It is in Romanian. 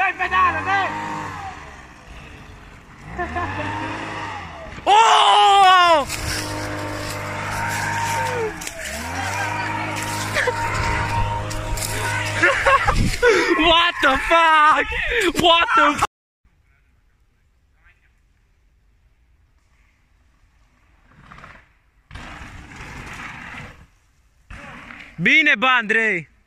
il pedale, dai! Oh! What the fuck? What the fuck? Bine, bă, Andrei!